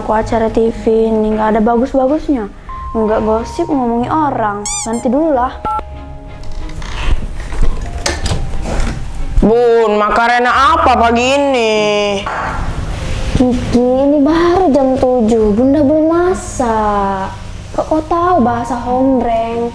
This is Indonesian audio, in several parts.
aku acara TV ini nggak ada bagus-bagusnya, nggak gosip ngomongin orang. Nanti dulu lah. Bun, makan apa pagi ini? Kiki, ini baru jam 7, Bunda belum masak. Kok kau tahu bahasa hombreng?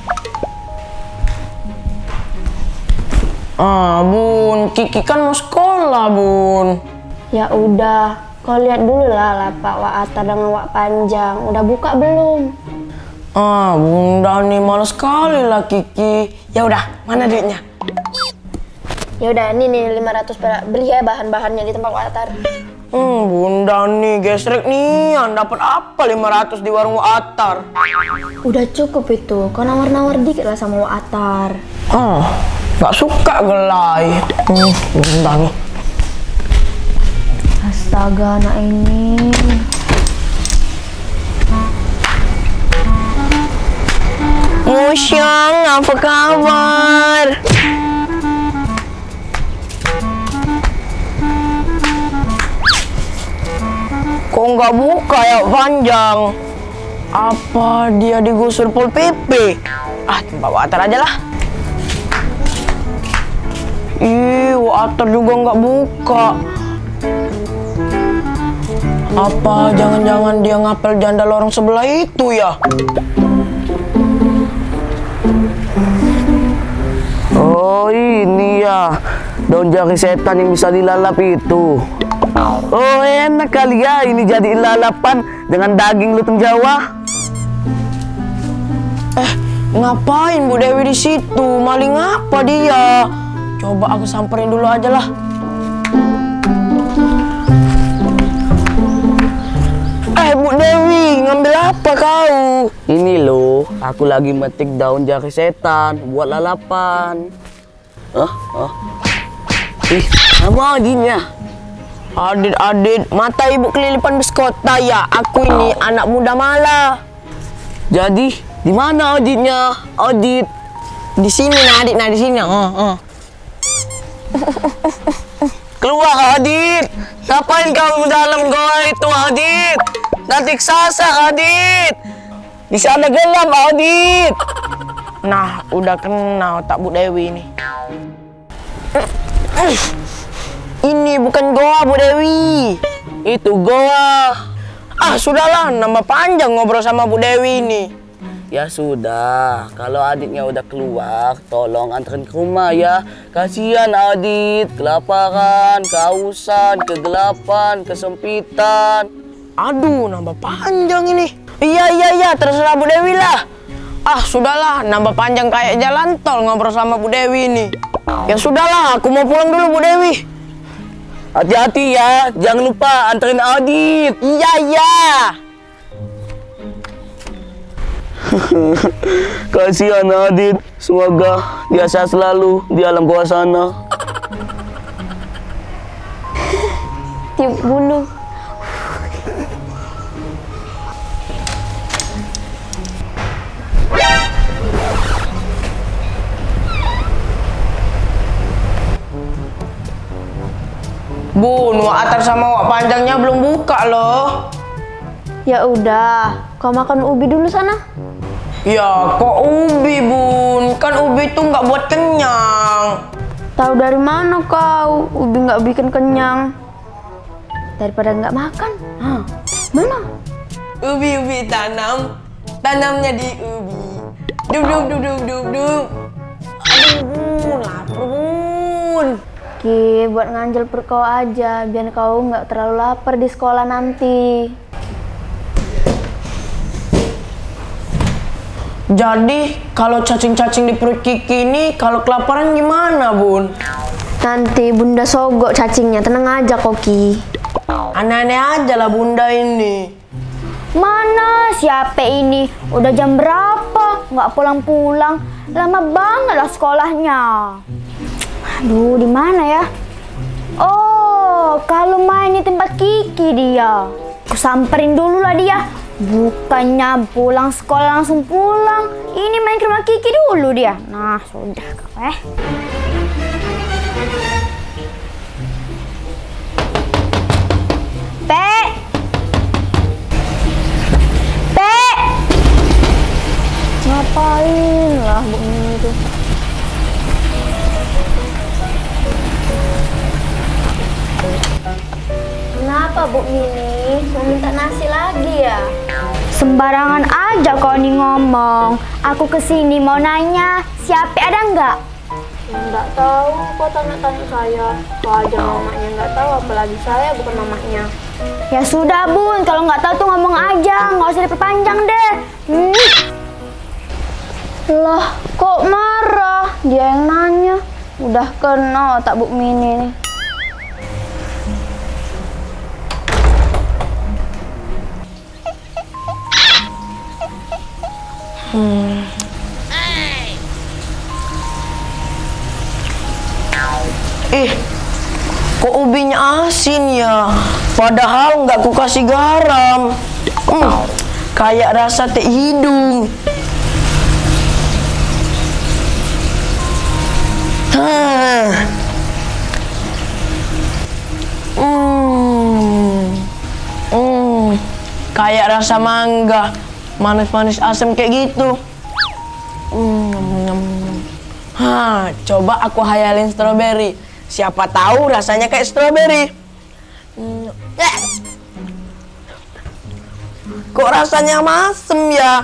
Bun, Kiki kan mau sekolah, Bun. Ya udah, kau lihat dulu lah lapak wak atar dengan wak panjang. Udah buka belum? Bunda nih malas sekali lah Kiki. Ya udah, mana duitnya? Ya udah, ini nih 500 perak. Beli ya bahan-bahannya di tempat wak atar. Bunda nih gesrek nih, dapat apa 500 di warung wak atar? Udah cukup itu, kau nawar-nawar dikit lah sama wak atar. Gak suka gelai. Bunda nih. Astaga, anak ini. Musyang, apa kabar? Kok nggak buka ya panjang? Apa dia digusur Pol PP? Tempat water aja lah. Water juga nggak buka. Apa jangan-jangan dia ngapel janda lorong sebelah itu ya? Oh, ini ya daun jari setan yang bisa dilalap itu. Oh, enak kali ya ini jadi lalapan dengan daging lutung Jawa. Ngapain Bu Dewi di situ? Maling apa dia? Coba aku samperin dulu aja lah. Bu Dewi, ngambil apa kau? Ini loh, aku lagi metik daun jari setan buat lalapan. Sama adiknya. Adit, mata ibu kelilipan bis kota ya. Aku ini anak muda malah. Jadi, di mana adiknya? Adit. Di sini nah, Adit, di sini. Keluar, Adit. Ngapain kau dalam goa itu, Adit? Nanti kesasar, Adit. Di sana gelap, Adit. Nah, udah kena otak Bu Dewi ini. Ini bukan goa, Bu Dewi. Itu goa. Sudahlah, nambah panjang ngobrol sama Bu Dewi ini. Ya sudah, kalau adiknya udah keluar, tolong anterin ke rumah ya. Kasihan Adit, kelaparan, kehausan, kegelapan, kesempitan. Aduh, nambah panjang ini. Iya, terserah Bu Dewi lah. Sudahlah, nambah panjang kayak jalan tol ngobrol sama Bu Dewi ini. Ya sudahlah, aku mau pulang dulu Bu Dewi. Hati-hati ya, jangan lupa anterin Adit. Iya. Kasihan Adit, semoga dia sehat selalu di alam bawah sana. Tiup bulu. Bun, wak atar sama wak panjangnya belum buka loh. Ya udah, kau makan ubi dulu sana. Ya, kok ubi, Bun? Kan ubi itu nggak buat kenyang. Tahu dari mana kau? Ubi nggak bikin kenyang. Daripada nggak makan. Mana? Ubi tanamnya di ubi. Dub. Aduh, Bun, lapar, Bun. Ki, buat nganjel perut kau aja, biar kau nggak terlalu lapar di sekolah nanti. Jadi, kalau cacing-cacing di perut Kiki ini, kalau kelaparan gimana, Bun? Nanti Bunda sogok cacingnya, tenang aja Koki. Aneh-aneh aja lah Bunda ini. Mana siapa ini? Udah jam berapa? Nggak pulang-pulang. Lama banget lah sekolahnya. Aduh, di mana ya? Oh, kalau main di tempat Kiki dia. Aku samperin dulu lah dia. Bukannya pulang sekolah langsung pulang. Ini main ke rumah Kiki dulu dia. Nah, sudah kau Ngapain lah Bu Mini itu? Kenapa Bu Mini? Mau minta nasi lagi ya? Sembarangan aja kau nih ngomong. Aku kesini mau nanya, siapa ada nggak? Nggak tahu, kok tanya-tanya saya. Kok aja mamanya nggak tahu, apalagi saya bukan mamanya. Ya sudah Bun, kalau nggak tahu tuh ngomong aja, nggak usah diperpanjang deh. Lah, kok marah? Dia yang nanya. Udah kenal tak Bu Mini nih. Kok ubinya asin ya? Padahal nggak ku kasih garam. Kayak rasa teh hidung. Kayak rasa mangga, manis-manis asam kayak gitu. Coba aku hayalin stroberi. Siapa tahu rasanya kayak stroberi. Kok rasanya masem ya?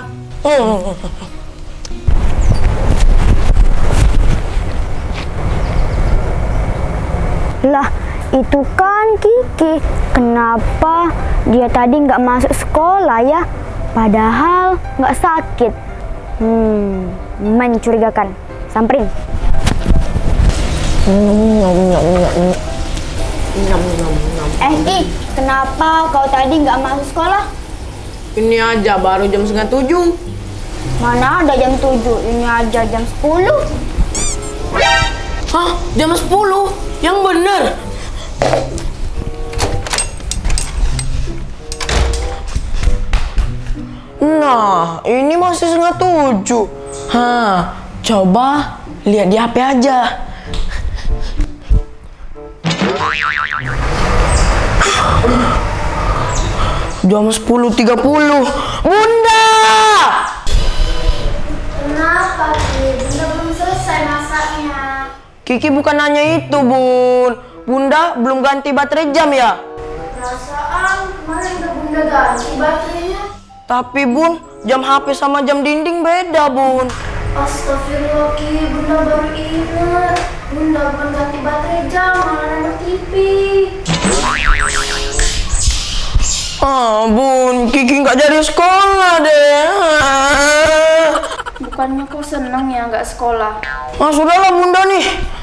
Lah, itu kan Kiki. Kenapa dia tadi nggak masuk sekolah ya? Padahal nggak sakit. Mencurigakan. Samperin. Ki, kenapa kau tadi nggak masuk sekolah? Ini aja baru jam 6:30. Mana ada jam 7, ini aja jam 10. Hah? Jam 10? Yang bener? Nah, ini masih 6:30. Coba lihat di HP aja. Jam 10:30. Bunda! Kenapa, Ki? Bunda belum selesai masaknya. Kiki bukan nanya itu, Bun. Bunda belum ganti baterai jam ya? Perasaan kemarin udah Bunda ganti baterainya. Tapi, Bun, jam HP sama jam dinding beda, Bun. Astagfirullah, Ki. Bunda baru ingat. Bunda bukan ganti baterai jam, malah nonton TV. Bun, Kiki nggak jadi sekolah deh. Bukannya kau seneng ya nggak sekolah? Sudahlah Bunda nih.